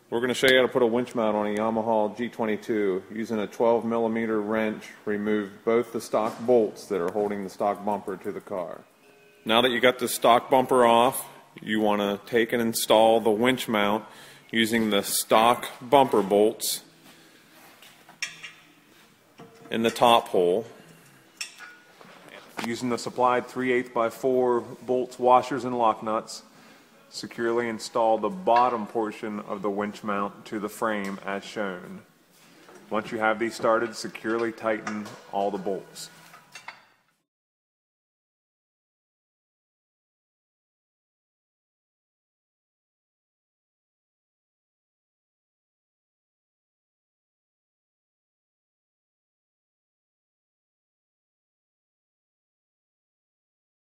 We're going to show you how to put a winch mount on a Yamaha G22. Using a 12mm wrench, remove both the stock bolts that are holding the stock bumper to the car. Now that you got the stock bumper off, you want to take and install the winch mount using the stock bumper bolts in the top hole. Using the supplied 3/8 by 4 bolts, washers, and lock nuts, securely install the bottom portion of the winch mount to the frame as shown. Once you have these started, securely tighten all the bolts.